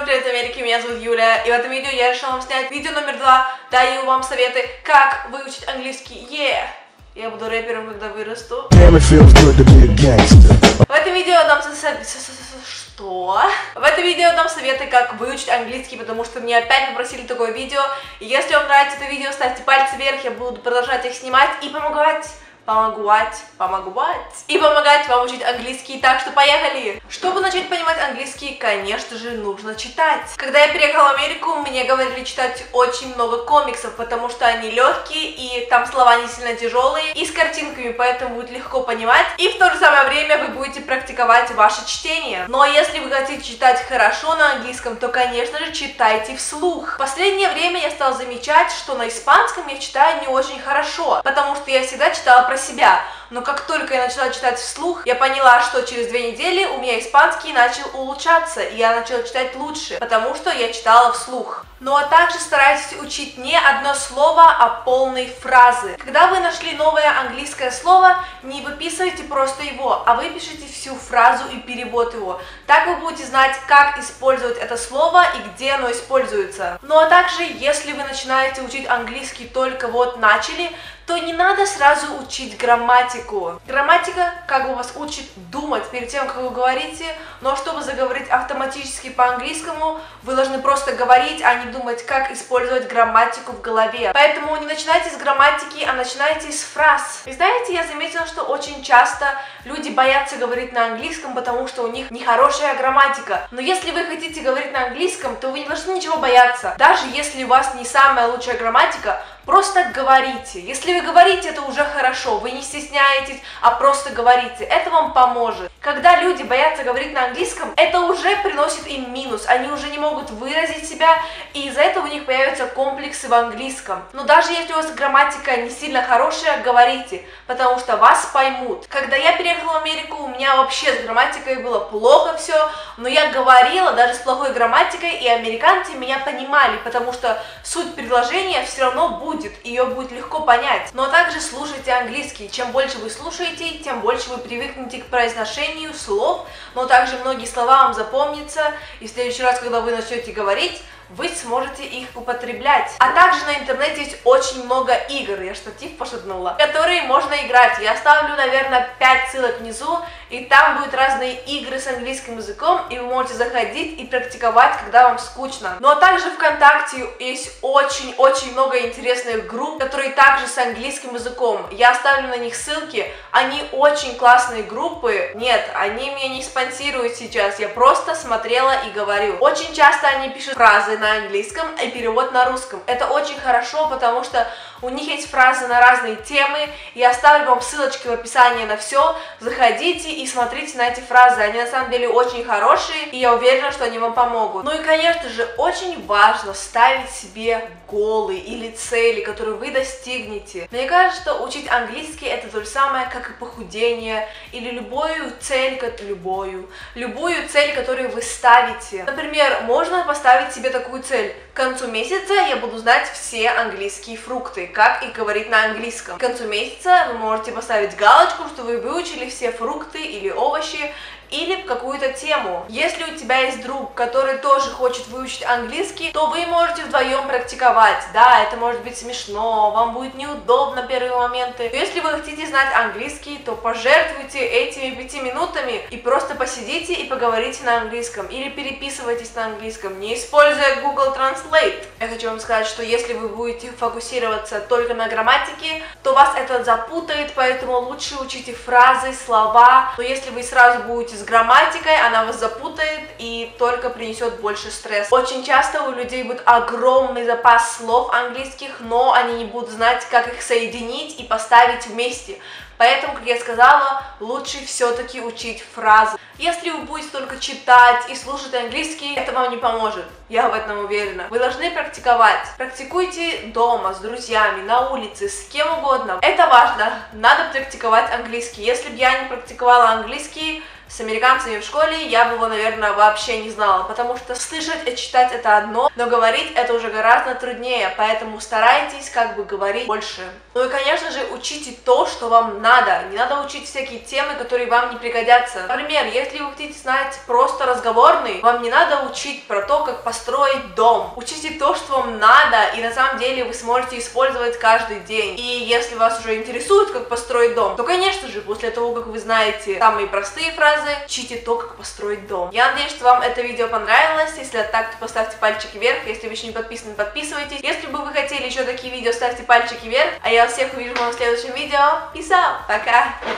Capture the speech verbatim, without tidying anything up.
привет, Америки, меня зовут Юля, и в этом видео я решила вам снять видео номер два, даю вам советы, как выучить английский. Yeah! Я буду рэпером, когда вырасту. В этом видео я дам советы... Что? В этом видео я дам советы, как выучить английский, потому что мне опять попросили такое видео. И если вам нравится это видео, ставьте пальцы вверх, я буду продолжать их снимать и помогать. Помогать, помогать и помогать вам учить английский. Так что поехали! Чтобы начать понимать английский, конечно же, нужно читать. Когда я переехала в Америку, мне говорили читать очень много комиксов, потому что они легкие и там слова не сильно тяжелые и с картинками, поэтому будет легко понимать. И в то же самое время вы будете практиковать ваше чтение. Но если вы хотите читать хорошо на английском, то, конечно же, читайте вслух. В последнее время я стала замечать, что на испанском я читаю не очень хорошо, потому что я всегда читала про себя. Но как только я начала читать вслух, я поняла, что через две недели у меня испанский начал улучшаться, и я начала читать лучше, потому что я читала вслух. Ну а также старайтесь учить не одно слово, а полные фразы. Когда вы нашли новое английское слово, не выписывайте просто его, а выпишите всю фразу и перевод его. Так вы будете знать, как использовать это слово и где оно используется. Ну а также, если вы начинаете учить английский только вот начали, то не надо сразу учить грамматику. Грамматика как бы вас учит думать перед тем, как вы говорите, но чтобы заговорить автоматически по-английскому, вы должны просто говорить, а не думать, как использовать грамматику в голове. Поэтому не начинайте с грамматики, а начинайте с фраз. И знаете, я заметила, что очень часто люди боятся говорить на английском, потому что у них нехорошая грамматика. Но если вы хотите говорить на английском, то вы не должны ничего бояться. Даже если у вас не самая лучшая грамматика, просто говорите. Если вы говорите, это уже хорошо, вы не стесняетесь, а просто говорите. Это вам поможет. Когда люди боятся говорить на английском, это уже приносит им минус. Они уже не могут выразить себя, и из-за этого у них появятся комплексы в английском. Но даже если у вас грамматика не сильно хорошая, говорите, потому что вас поймут. Когда я переехала в Америку, у меня вообще с грамматикой было плохо все, но я говорила даже с плохой грамматикой, и американцы меня понимали, потому что суть предложения все равно будет. Ее будет легко понять. Но также слушайте английский. Чем больше вы слушаете, тем больше вы привыкнете к произношению слов, но также многие слова вам запомнятся, и в следующий раз, когда вы начнете говорить, вы сможете их употреблять. А также на интернете есть очень много игр, я штатив пошатнула, которые можно играть. Я оставлю, наверное, пять ссылок внизу, и там будут разные игры с английским языком, и вы можете заходить и практиковать, когда вам скучно. Ну а также ВКонтакте есть очень-очень много интересных групп, которые также с английским языком. Я оставлю на них ссылки, они очень классные группы. Нет, они меня не спонсируют сейчас, я просто смотрела и говорю. Очень часто они пишут фразы на английском и перевод на русском. Это очень хорошо, потому что у них есть фразы на разные темы. Я оставлю вам ссылочки в описании на все. Заходите и смотрите на эти фразы. Они на самом деле очень хорошие, и я уверена, что они вам помогут. Ну и, конечно же, очень важно ставить себе голы или цели, которые вы достигнете. Мне кажется, что учить английский это то же самое, как и похудение, или любую цель, любую, любую цель, которую вы ставите. Например, можно поставить себе такую цель: к концу месяца я буду знать все английские фрукты, как их говорить на английском. К концу месяца вы можете поставить галочку, что вы выучили все фрукты или овощи, или какую-то тему. Если у тебя есть друг, который тоже хочет выучить английский, то вы можете вдвоем практиковать. Да, это может быть смешно, вам будет неудобно первые моменты. Но если вы хотите знать английский, то пожертвуйте этими пяти минутами и просто посидите и поговорите на английском. Или переписывайтесь на английском, не используя Google Translate. Я хочу вам сказать, что если вы будете фокусироваться только на грамматике, то вас это запутает, поэтому лучше учите фразы, слова. Но если вы сразу будете с грамматикой, она вас запутает и только принесет больше стресса. Очень часто у людей будет огромный запас слов английских, но они не будут знать, как их соединить и поставить вместе. Поэтому, как я сказала, лучше все-таки учить фразы. Если вы будете только читать и слушать английский, это вам не поможет. Я в этом уверена. Вы должны практиковать. Практикуйте дома, с друзьями, на улице, с кем угодно. Это важно. Надо практиковать английский. Если бы я не практиковала английский, с американцами в школе, я бы его, наверное, вообще не знала, потому что слышать и читать это одно, но говорить это уже гораздо труднее, поэтому старайтесь как бы говорить больше. Ну и, конечно же, учите то, что вам надо, не надо учить всякие темы, которые вам не пригодятся. Например, если вы хотите знать просто разговорный, вам не надо учить про то, как построить дом. Учите то, что вам надо, и на самом деле вы сможете использовать каждый день. И если вас уже интересует, как построить дом, то, конечно же, после того, как вы знаете самые простые фразы, учите то, как построить дом. Я надеюсь, что вам это видео понравилось. Если так, то поставьте пальчики вверх. Если вы еще не подписаны, подписывайтесь. Если бы вы хотели еще такие видео, ставьте пальчики вверх. А я всех увижу в моем следующем видео. Peace out! Пока!